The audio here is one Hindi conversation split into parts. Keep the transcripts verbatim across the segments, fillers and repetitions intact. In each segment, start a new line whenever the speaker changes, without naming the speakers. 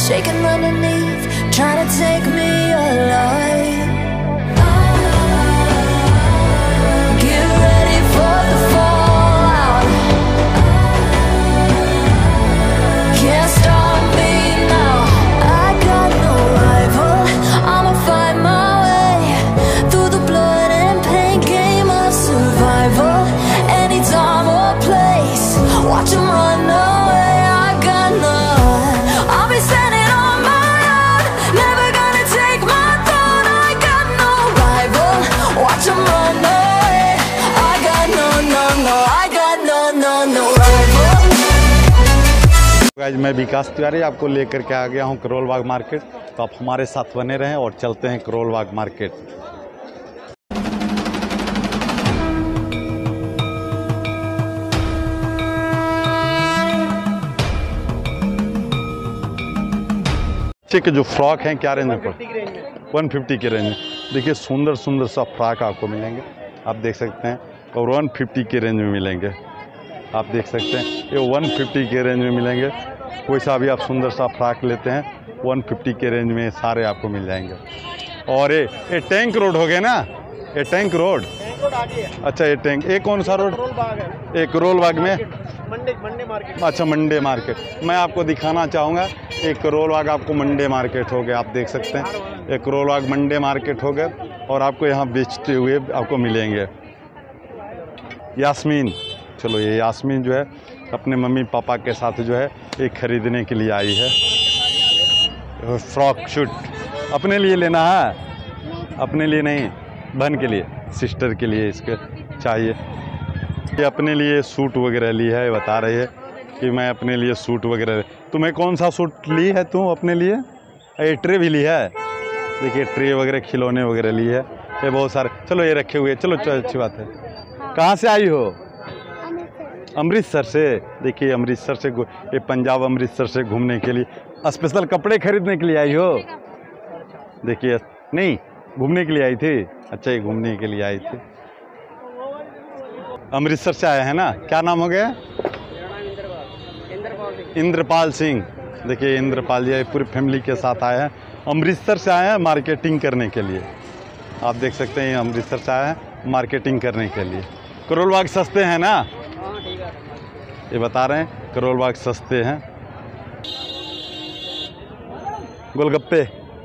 shaking underneath, trying to take me alive. Get ready for the fallout. Can't stop me now. I got no rival. I'ma find my way through the blood and pain game of survival. Any time or place, watch 'em run away. I got none. I'll be standing on my own, never gonna take my throne. I got no rival. Watch 'em run away. I got no, no, no. I got no, no, no rival.
आज मैं विकास तिवारी आपको लेकर के आ गया हूँ करोल बाग मार्केट। तो आप हमारे साथ बने रहें और चलते हैं करोल बाग मार्केट। बच्चे के जो फ्रॉक हैं क्या रेंज में पड़ एक सौ पचास के रेंज में। देखिए सुंदर सुंदर सा फ्रॉक आपको मिलेंगे, आप देख सकते हैं। और एक सौ पचास के रेंज में मिलेंगे, आप देख सकते हैं। ये एक सौ पचास के रेंज में मिलेंगे। कोई सा भी आप सुंदर सा फ्रॉक लेते हैं एक सौ पचास के रेंज में सारे आपको मिल जाएंगे। और ये ये टैंक रोड हो गया ना, ये टैंक रोड। अच्छा ये टैंक, ये कौन सा रोड? एक करोल बाग में मंडे मंडे मार्केट। अच्छा मंडे मार्केट मैं आपको दिखाना चाहूँगा। एक करोल बाग आपको मंडे मार्केट हो गया, आप देख सकते हैं। एक करोल बाग मंडे मार्केट हो गया और आपको यहाँ बेचते हुए आपको मिलेंगे। यास्मीन, चलो ये यास्मीन जो है अपने मम्मी पापा के साथ जो है एक ख़रीदने के लिए आई है। फ्रॉक शूट अपने लिए लेना है, अपने लिए नहीं, बहन के लिए, सिस्टर के लिए इसके चाहिए। ये अपने लिए सूट वगैरह ली है, बता रही है कि मैं अपने लिए सूट वगैरह। तुम्हें कौन सा सूट ली है तू अपने लिए? ये ट्रे भी ली है, देखिए ट्रे वगैरह खिलौने वगैरह ली है। ये बहुत सारे, चलो ये रखे हुए, चलो चलो अच्छी बात है। कहाँ से आई हो? अमृतसर से। देखिए अमृतसर से, ये पंजाब अमृतसर से घूमने के लिए स्पेशल कपड़े खरीदने के लिए आई हो? देखिए नहीं, घूमने के लिए आई थी। अच्छा ये घूमने के लिए आई थी, अमृतसर से आए हैं ना। क्या नाम हो गया? इंद्रपाल सिंह। देखिए इंद्रपाल जी पूरी फैमिली के साथ आए हैं, अमृतसर से आए हैं मार्केटिंग करने के लिए। आप देख सकते हैं अमृतसर से आए हैं मार्केटिंग करने के लिए। करोल बाग सस्ते हैं ना, ये बता रहे हैं करोल बाग सस्ते हैं। गोलगप्पे,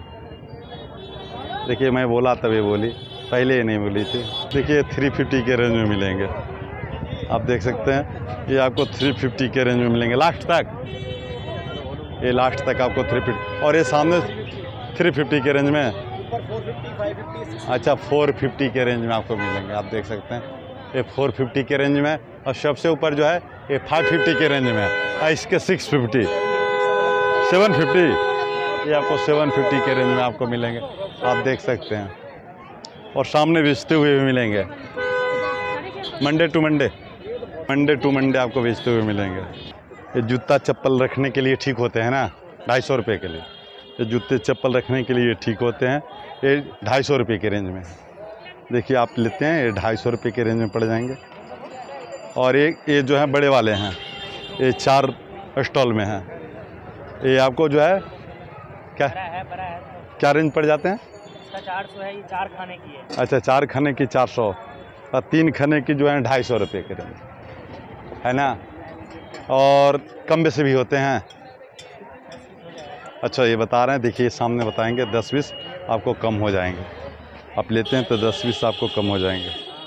देखिए मैं बोला तभी बोली, पहले ही नहीं बोली थी। देखिए तीन सौ पचास के रेंज में मिलेंगे, आप देख सकते हैं। ये आपको तीन सौ पचास के रेंज में मिलेंगे लास्ट तक, ये लास्ट तक आपको तीन सौ पचास। और ये सामने तीन सौ पचास के रेंज में, अच्छा चार सौ पचास के रेंज में आपको मिलेंगे, आप देख सकते हैं। ये चार सौ पचास के रेंज में, और सबसे ऊपर जो है ये पाँच सौ पचास के रेंज में है। इसके छह सौ पचास, सात सौ पचास, ये आपको सात सौ पचास के रेंज में आपको मिलेंगे, आप देख सकते हैं। और सामने बेचते हुए भी मिलेंगे, Monday to Monday, Monday to Monday आपको बेचते हुए मिलेंगे। ये जूता चप्पल रखने के लिए ठीक होते हैं ना, ढाई सौ रुपये के लिए। ये जूते चप्पल रखने के लिए ठीक होते हैं, ये ढाई सौ रुपये के रेंज में। देखिए आप लेते हैं, ये ढाई सौ रुपये के रेंज में पड़ जाएंगे। और एक ये जो है बड़े वाले हैं, ये चार स्टॉल में हैं। ये आपको जो है क्या
बड़ा है, बड़ा है।
क्या रेंज पड़ जाते हैं?
इसका चार सौ है, ये चार खाने की है।
अच्छा चार खाने की चार सौ, और तीन खाने की जो है ढाई सौ रुपये के रेंज है ना। और कम बेसी भी होते हैं। अच्छा ये बता रहे हैं, देखिए सामने बताएंगे दस बीस आपको कम हो जाएंगे। आप लेते हैं तो दस बीस आपको कम हो जाएंगे।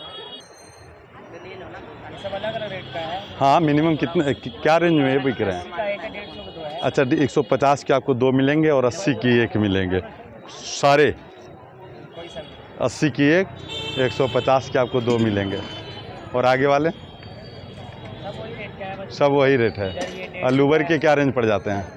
सब अलग अलग रेट का है।
हाँ मिनिमम कितने क्या रेंज में बिक रहे हैं? अच्छा एक सौ पचास के आपको दो मिलेंगे और अस्सी की एक मिलेंगे। सारे अस्सी की एक, एक सौ पचास के आपको दो मिलेंगे। और आगे वाले सब वही रेट है। और लूबर के क्या रेंज पड़ जाते हैं?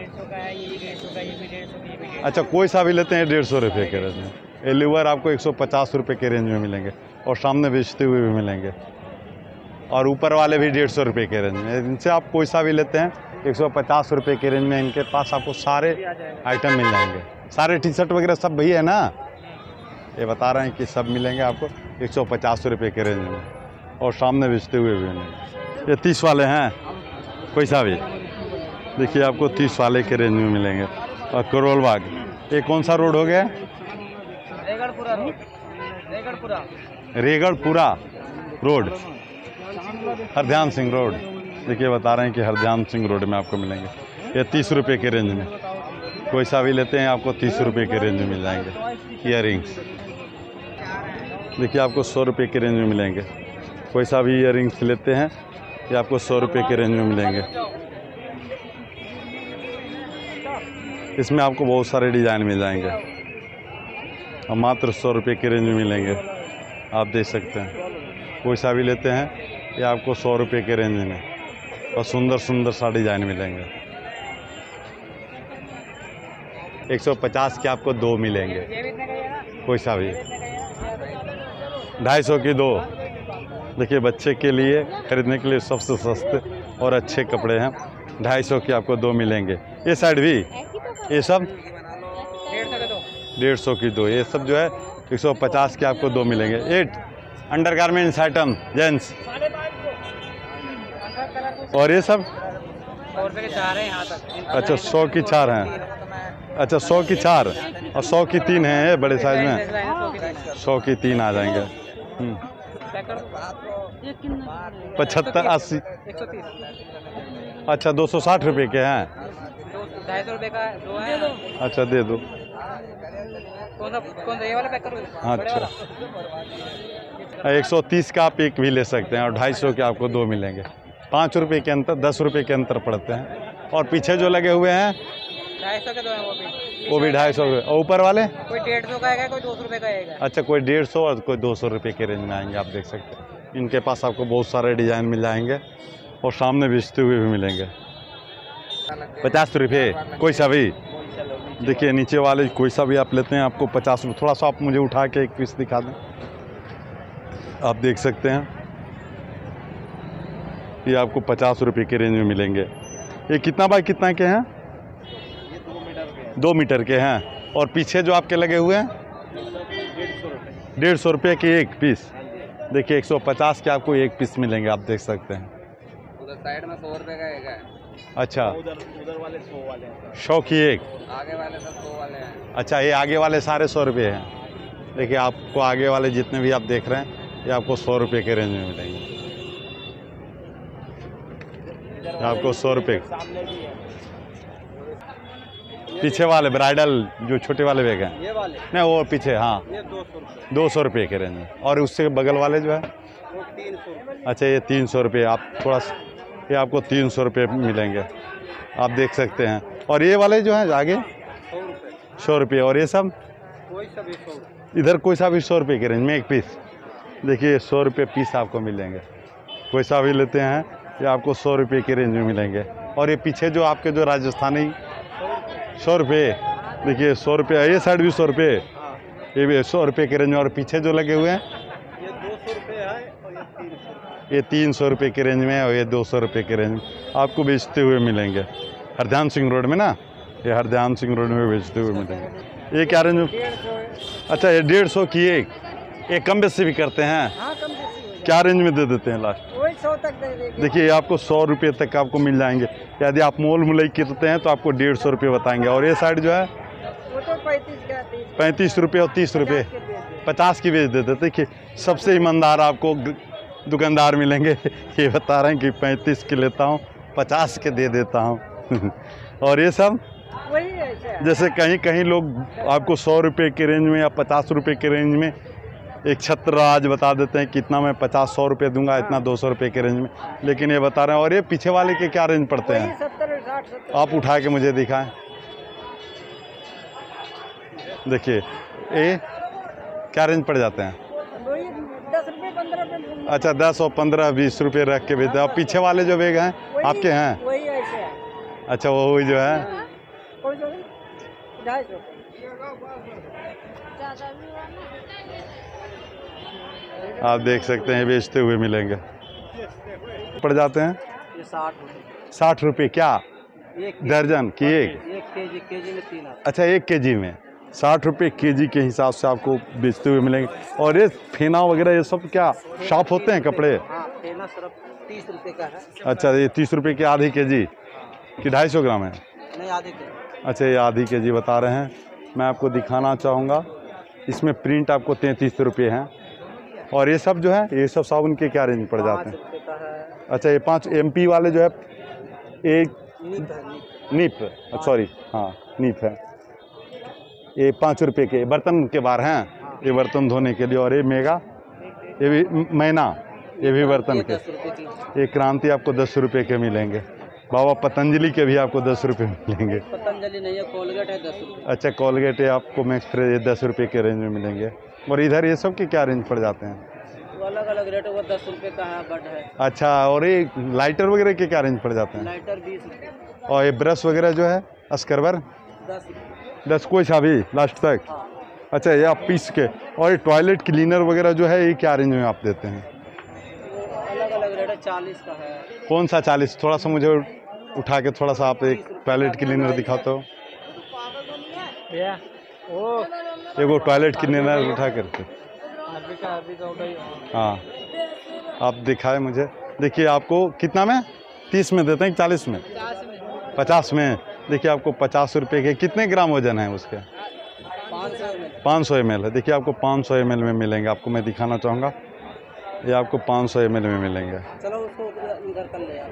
अच्छा कोई सा भी लेते हैं डेढ़ सौ रुपये के रेंज में। ये लूबर आपको एक सौ पचास रुपये के रेंज में मिलेंगे, और सामने बेचते हुए भी मिलेंगे। और ऊपर वाले भी डेढ़ सौ रुपये के रेंज में। इनसे आप कोई सा भी लेते हैं एक सौ पचास रुपये के रेंज में इनके पास आपको सारे आइटम मिल जाएंगे। सारे टी शर्ट वगैरह सब भी है ना, ये बता रहे हैं कि सब मिलेंगे आपको एक सौ पचास रुपये के रेंज में, और सामने बेचते हुए भी मिलेंगे। ये तीस वाले हैं कोई सा भी, देखिए आपको तीस वाले के रेंज में मिलेंगे। और करोल बाग। ये कौन सा रोड हो गया?
Regarpura road, Regarpura
Regarpura road, Hardhyan Singh road. देखिए बता रहे हैं कि हरध्यान सिंह रोड में आपको मिलेंगे। ये तीस रुपये के रेंज में, कोई सा भी लेते हैं आपको तीस रुपये के रेंज में मिल जाएंगे। ईयर रिंग्स देखिए आपको सौ रुपये के रेंज में मिलेंगे। कोई सा भी ईयर रिंग्स लेते हैं ये आपको सौ रुपये के रेंज में मिलेंगे। इसमें आपको बहुत सारे डिज़ाइन मिल जाएंगे और मात्र सौ रुपये के रेंज में मिलेंगे। आप देख सकते हैं कोई सा भी लेते हैं ये आपको सौ रुपये के रेंज में और सुंदर सुंदर सा डिज़ाइन मिलेंगे। एक सौ पचास के आपको दो मिलेंगे, कोई सा भी। ढाई सौ की दो। देखिए बच्चे के लिए खरीदने के लिए सबसे सस्ते और अच्छे कपड़े हैं। ढाई सौ की आपको दो मिलेंगे। ये साइड भी ये सब डेढ़ सौ की दो। ये सब जो है एक सौ पचास के आपको दो मिलेंगे। Eight under garments item gents. और ये सब
सौ रुपये के चार है यहाँ तक।
अच्छा सौ की चार हैं। अच्छा सौ की चार और सौ की तीन हैं ये बड़े साइज में। सौ की तीन आ जाएंगे। पचहत्तर अस्सी अच्छा दो सौ साठ रुपये के हैं।
ढाई सौ रुपये का दो है।
अच्छा दे दो।
कौन सा कौन सा ये वाला पैक करो?
अच्छा एक सौ तीस का आप एक भी ले सकते हैं और ढाई सौ के आपको दो मिलेंगे। पाँच रुपये के अंतर दस रुपये के अंतर पड़ते हैं। और पीछे जो लगे हुए हैं
ढाई सौ के दो हैं वो भी
वो भी ढाई सौ रुपये। और ऊपर वाले
कोई डेढ़ सौ का है, कोई दो सौ रुपये का है।
अच्छा कोई डेढ़ सौ और कोई दो सौ रुपये के रेंज में आएंगे। आप देख सकते हैं इनके पास आपको बहुत सारे डिज़ाइन मिल जाएंगे और सामने बेचते हुए भी मिलेंगे। पचास रुपये कोई सा भी। देखिए नीचे वाले कोई सा भी आप लेते हैं आपको पचास रुपये। थोड़ा सा आप मुझे उठा के एक पीस दिखा दें। आप देख सकते हैं ये आपको पचास रुपये के रेंज में मिलेंगे। ये कितना बाई कितना के हैं? दो मीटर के हैं। और पीछे जो आपके लगे हुए हैं डेढ़ सौ रुपये के एक पीस। देखिए एक सौ पचास के आपको एक पीस मिलेंगे। आप देख सकते हैं
उधर साइड में सौ रुपये का एक है।
अच्छा
उधर उधर वाले सौ वाले हैं।
सौ की एक।
आगे वाले सब सौ वाले हैं।
अच्छा ये आगे वाले सारे सौ रुपये हैं। देखिए आपको आगे वाले जितने भी आप देख रहे हैं ये आपको सौ रुपये के रेंज में मिलेंगे। आपको सौ रुपये। पीछे वाले ब्राइडल जो छोटे वाले बैग हैं
ये वाले
नहीं वो पीछे हाँ
ये दो सौ रुपये
दो सौ रुपये के रेंज में। और उससे बगल वाले जो है
वो तीन सौ रुपये।
अच्छा ये तीन सौ रुपये। आप थोड़ा सा ये आपको तीन सौ रुपये मिलेंगे। आप देख सकते हैं। और ये वाले जो हैं आगे
सौ रुपये
सौ रुपये। और ये सब
कोई सा भी सौ
इधर कोई सा भी सौ रुपये के रेंज में एक पीस। देखिए सौ रुपये पीस आपको मिलेंगे। कोई सा भी लेते हैं ये आपको सौ रुपये के रेंज में मिलेंगे। और ये पीछे जो आपके जो राजस्थानी सौ रुपये। देखिए सौ रुपये। ये साइड भी सौ रुपये। ये भी सौ रुपये के रेंज में। और पीछे जो लगे हुए हैं
ये दो सौ रुपये है और ये तीन सौ।
ये तीन सौ रुपये के रेंज में है और ये दो सौ रुपये के रेंज में आपको बेचते हुए मिलेंगे। हरध्यान सिंह रोड में ना ये हरध्यान सिंह रोड में बेचते हुए मिलेंगे। ये क्या रेंज में? अच्छा ये डेढ़ सौ की एक। ये कम बेसी भी करते हैं।
हाँ कम बेसी
क्या रेंज में दे देते हैं लास्ट?
वही सौ तक दे देंगे।
देखिए आपको सौ रुपये तक आपको मिल जाएंगे। यदि आप मोल मुलई करते हैं तो आपको डेढ़ सौ रुपये बताएंगे। और ये साइड जो है
वो तो पैंतीस का तीस
पैंतीस रुपये और तीस रुपये पचास की बेच देते। देखिए सबसे ईमानदार आपको दुकानदार मिलेंगे। ये बता रहे हैं कि पैंतीस की लेता हूँ पचास के दे देता हूँ। और ये सब
वही है।
जैसे कहीं कहीं लोग आपको सौ रुपये के रेंज में या पचास रुपये के रेंज में एक छत्र आज बता देते हैं कितना मैं पचास सौ रुपये दूंगा इतना दो सौ रुपये के रेंज में। लेकिन ये बता रहे हैं। और ये पीछे वाले के क्या रेंज पड़ते हैं?
सत्तर साठ सत्तर।
आप उठा के मुझे दिखाएं। देखिए ये क्या रेंज पड़ जाते हैं?
दस रुपये पंद्रह रुपये।
अच्छा दस और पंद्रह बीस रुपये रख के बेचते हैं। और पीछे वाले जो बैग हैं आपके हैं?
वही ऐसे है।
अच्छा वो वही जो है
ढाई सौ।
आप देख सकते हैं बेचते हुए मिलेंगे। पड़ जाते हैं
ये साठ रुपये।
साठ रुपये क्या
एक
दर्जन की एक?
एक केजी केजी में तीन आता।
अच्छा एक केजी में साठ रुपये केजी के हिसाब से आपको बेचते हुए मिलेंगे। और ये फेना वगैरह ये सब क्या शॉप होते हैं कपड़े?
हाँ फेना सिर्फ तीस रुपये का है।
अच्छा ये तीस रुपये की आधी के जी कि ढाई सौ ग्राम है?
नहीं आधे के
अच्छा, ये आधी के जी बता रहे हैं। मैं आपको दिखाना चाहूँगा, इसमें प्रिंट आपको तैंतीस रुपये हैं। और ये सब जो है, ये सब साबुन के क्या रेंज पड़ जाते हैं? अच्छा, ये पाँच एमपी वाले जो है, एक नीप, सॉरी हाँ नीप है, ये पाँच रुपये के बर्तन के बार हैं, ये बर्तन धोने के लिए। और ये मेगा, ये भी मैना, ये भी बर्तन के। ये क्रांति आपको दस रुपये के मिलेंगे। बाबा पतंजलि के भी आपको दस रुपये मिलेंगे।
पतंजलि नहीं है, कोलगेट है दस रुपये।
अच्छा, कोलगेट है आपको मैक्स फ्रेश, ये दस रुपये के रेंज में मिलेंगे। और इधर ये सब के क्या रेंज पड़ जाते हैं?
अलग अलग रेट, वो दस रुपये का है, बट है।
अच्छा, और ये लाइटर वगैरह के क्या रेंज पड़ जाते हैं?
लाइटर बीस रुपये।
और ये ब्रश वगैरह जो है अस्करबर
दस
दस, कोई सा भी लास्ट तक। अच्छा, ये आप पीस के। और ये टॉयलेट क्लीनर वगैरह जो है, ये क्या रेंज में आप देते हैं?
अलग अलग रेट है, चालीस का है।
कौन सा चालीस? थोड़ा सा मुझे उठा के थोड़ा सा आप एक टॉयलेट क्लीनर दिखाते हो। एगो टॉयलेट क्लीनर उठा करके, हाँ आप दिखाए मुझे। देखिए आपको कितना में, तीस में देते हैं, चालीस में, पचास में। देखिए आपको पचास रुपये के कितने ग्राम वजन है उसके? पाँच सौ एम एल है। देखिए आपको पाँच सौ एम एल में मिलेंगे। आपको मैं दिखाना चाहूँगा, ये आपको पाँच सौ एम एल में मिलेंगे।
चलो उसको इधर कर ले।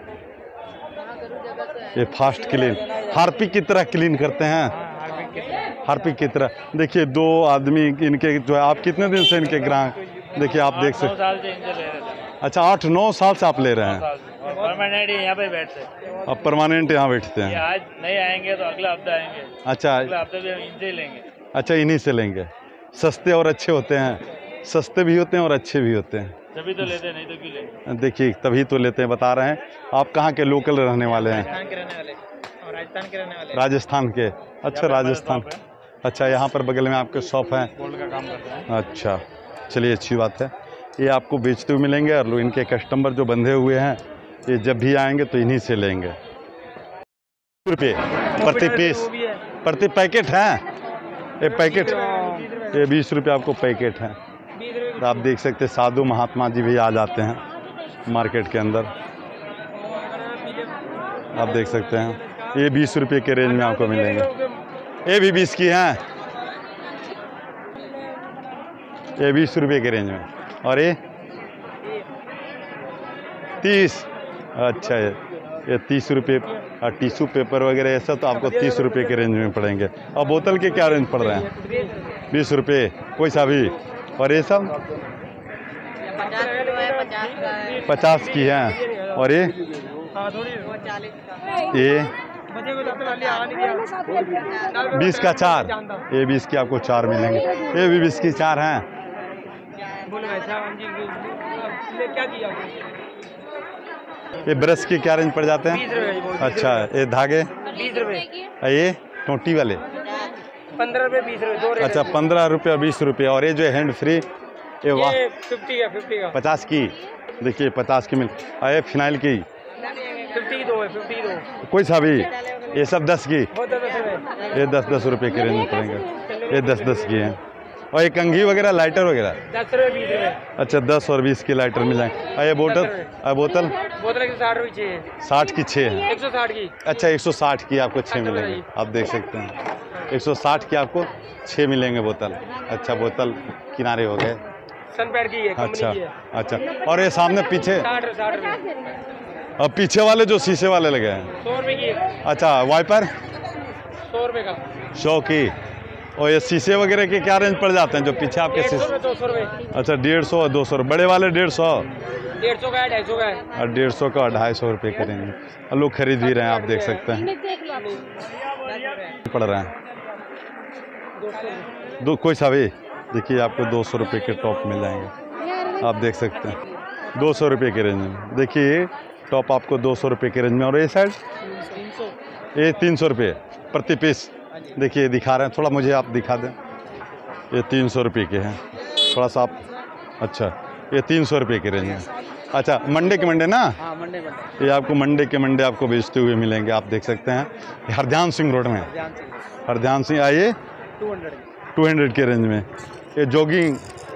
ये फास्ट क्लीन, हार्पिक की तरह क्लीन करते हैं, हार्पिक की तरह। देखिए दो आदमी इनके जो है, आप कितने दिन से इनके ग्राहक? देखिए आप देख सकते। अच्छा, आठ नौ साल से आप ले रहे हैं।
परमानेंट यहाँ पे बैठते हैं।
अब परमानेंट यहाँ बैठते हैं।
आज नहीं आएंगे तो अगला हफ्ता आएंगे।
अच्छा,
अगला हफ्ते भी हम इनसे लेंगे।
अच्छा, इन्हीं से लेंगे। सस्ते और अच्छे होते हैं, सस्ते भी होते हैं और अच्छे भी होते हैं।
तभी तो लेते हैं, नहीं तो क्यों लेंगे?
देखिए तभी तो लेते हैं, बता रहे हैं। आप कहाँ के लोकल रहने वाले हैं?
राजस्थान के रहने वाले और राजस्थान के रहने वाले।
राजस्थान के। अच्छा, राजस्थान। अच्छा, यहाँ पर बगल में आपके शॉप है?
गोल्ड का काम करते हैं।
अच्छा, चलिए अच्छी बात है। ये आपको बेचते हुए मिलेंगे। और लोग इनके कस्टमर जो बंधे हुए हैं, ये जब भी आएंगे तो इन्हीं से लेंगे। रुपये प्रति पीस, प्रति पैकेट है ये पैकेट, ये बीस रुपये आपको पैकेट है। आप देख सकते हैं साधु महात्मा जी भी आ जाते हैं मार्केट के अंदर। आप देख सकते हैं ये बीस रुपये के रेंज में आपको मिलेंगे। ये भी बीस की हैं, ये बीस रुपये के रेंज में। और ये तीस। अच्छा, ये ये तीस रुपये। और टिश्यू पेपर वगैरह ऐसा तो आपको तीस रुपये के रेंज में पड़ेंगे। और बोतल के क्या रेंज पड़ रहे हैं? बीस रुपये कोई सा भी। और ये सब पचास की हैं। और ये ये बीस का चार, ये बीस की आपको चार मिलेंगे। ये भी बीस की चार हैं। ये ब्रश के क्या रेंज पड़ जाते हैं? अच्छा, ये धागे
बीस रुपये।
ये टोटी वाले
पंद्रह रुपये बीस रुपये।
अच्छा, पंद्रह रुपये बीस रुपये। और ये जो है हैंड फ्री, ये वाह
फिफ्टी का फिफ्टी का
पचास की। देखिए पचास की मिल। और ये फिनाइल की
फिफ्टी की दो है, फिफ्टी की दो।
कोई सा भी। ये सब दस की,
बहुत दस रुपये।
ये दस दस रुपये के रेंज में पड़ेंगे। ये दस दस की हैं। और ये कंघी वगैरह, लाइटर वगैरह
दस रुपये बीस रुपये।
अच्छा, दस और बीस की लाइटर मिल जाएंगे। और ये बोतल, और बोतल
बोतल एक सौ साठ रुपये चाहिए।
साठ की छः हैं।
एक सौ साठ की।
अच्छा, एक सौ साठ की आपको छः मिलेंगे। आप देख सकते हैं एक सौ साठ की आपको छः मिलेंगे बोतल। अच्छा, बोतल किनारे हो गए।
सनपैड की है, कंपनी
अच्छा
की है।
अच्छा। और ये सामने पीछे,
साठ साठ रुपये।
और पीछे वाले जो शीशे वाले लगे हैं?
सौ रुपये की है।
अच्छा, वाइपर
सौ रुपये का।
सौ की। और ये शीशे वगैरह के क्या रेंज पड़ जाते हैं जो पीछे आपके
डेढ़ सौ
शीशे?
रुपये, दो सौ रुपये।
अच्छा, डेढ़ सौ और दो सौ। बड़े वाले डेढ़ सौ,
डेढ़ सौ का है, ढाई सौ का है।
और डेढ़ सौ का ढाई सौ रुपये करेंगे। और लोग खरीद भी रहे हैं, आप देख सकते हैं पड़ रहे हैं। दो कोई सा भी। देखिए आपको दो सौ रुपये के टॉप मिल जाएंगे। आप देख सकते हैं दो सौ रुपये के रेंज में। देखिए टॉप आपको दो सौ रुपये के रेंज में। और ये साइड ये तीन सौ रुपये प्रति पीस। देखिए दिखा रहे हैं, थोड़ा मुझे आप दिखा दें। ये तीन सौ रुपये के हैं, थोड़ा सा आप। अच्छा, ये तीन सौ रुपये के रेंज में। अच्छा, मंडे के मंडे ना?
हाँ, मंडे मंडे।
ये आपको मंडे के मंडे आपको बेचते हुए मिलेंगे। आप देख सकते हैं हरध्यान सिंह रोड में। हरध्यान सिंह आइए,
टू हंड्रेड
टू हंड्रेड के रेंज में। ये जॉगिंग,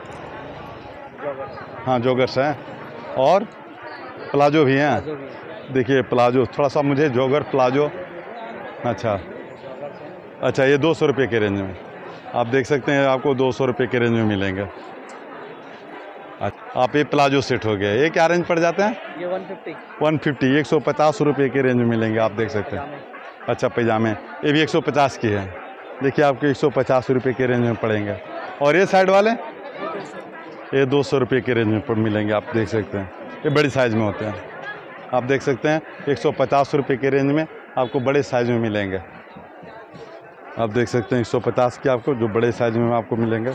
हाँ जॉगर्स हैं। और प्लाजो भी हैं। देखिए प्लाजो, थोड़ा सा मुझे जॉगर प्लाजो। अच्छा, अच्छा, ये दो सौ रुपये के रेंज में आप देख सकते हैं, आपको दो सौ रुपये के रेंज में मिलेंगे। अच्छा, आप ये प्लाजो सेट हो गया, ये क्या रेंज पड़ जाते हैं?
ये वन फिफ्टी
वन फिफ्टी एक सौ पचास रुपये के रेंज में मिलेंगे, आप देख सकते हैं। अच्छा, पैजामे ये भी एक सौ पचास की है, देखिए आपको एक सौ पचास रुपये के रेंज में पड़ेंगे। और ये साइड वाले ये दो सौ रुपये के रेंज में पर मिलेंगे, आप देख सकते हैं। ये बड़ी साइज़ में होते हैं, आप देख सकते हैं। एक सौ पचास रुपये के रेंज में आपको बड़े साइज़ में मिलेंगे, आप देख सकते हैं। एक सौ पचास के आपको जो बड़े साइज़ में आपको मिलेंगे,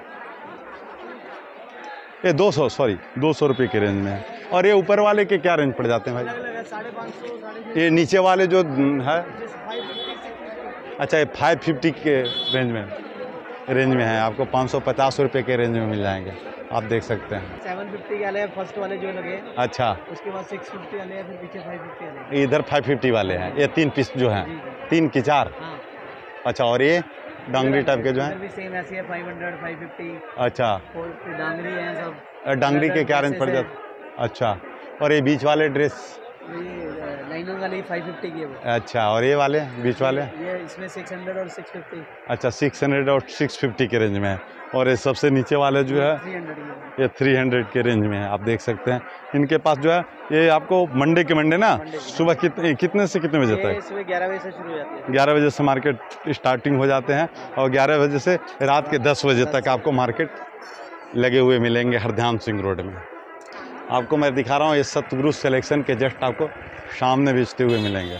ये दो सौ सॉरी दो सौ रुपये के रेंज में है। और ये ऊपर वाले के क्या रेंज पड़ जाते हैं भाई?
साढ़े पाँच सौ।
ये नीचे वाले जो है, अच्छा, ये फाइव फिफ्टी के रेंज में रेंज में है, आपको पाँच सौ पचास रुपये के रेंज में मिल जाएंगे, आप देख सकते हैं।
सेवन फिफ्टी वाले फर्स्ट वाले जो लगे,
अच्छा,
उसके बाद सिक्स फिफ्टी वाले, फिर पीछे फाइव फिफ्टी वाले।
इधर फाइव फिफ्टी वाले हैं, ये तीन पीस जो हैं, तीन की चार।
हाँ।
अच्छा, और ये डांगरी टाइप के जो हैं?
भी सेम ऐसी है, फाइव हंड्रेड, फाइव फिफ्टी।
अच्छा,
डांगरी हैं सब।
डांगरी के क्या रेंज पड़ जाते? अच्छा, और ये बीच वाले ड्रेस?
ये लाइनर वाली फाइव फिफ्टी की है वो।
अच्छा, और ये वाले बीच वाले?
ये इसमें सिक्स हंड्रेड और सिक्स फिफ्टी।
अच्छा, सिक्स हंड्रेड और सिक्स फिफ्टी के रेंज में है। और ये सबसे नीचे वाले जो है
थ्री हंड्रेड की,
ये थ्री हंड्रेड के रेंज में है, आप देख सकते हैं। इनके पास जो है ये आपको मंडे के मंडे ना सुबह कितने कितने से कितने बजे तक?
सुबह ग्यारह बजे से शुरू हो जाती है।
ग्यारह बजे से मार्केट स्टार्टिंग हो जाते हैं और ग्यारह बजे से रात के दस बजे तक आपको मार्केट लगे हुए मिलेंगे हरध्यान सिंह रोड में। आपको मैं दिखा रहा हूँ, ये सतगुरु सिलेक्शन के जस्ट आपको सामने बेचते हुए मिलेंगे।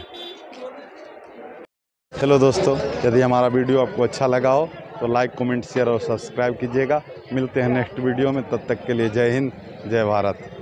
हेलो दोस्तों, यदि हमारा वीडियो आपको अच्छा लगा हो तो लाइक, कमेंट, शेयर और सब्सक्राइब कीजिएगा। मिलते हैं नेक्स्ट वीडियो में, तब तक के लिए जय हिंद, जय भारत।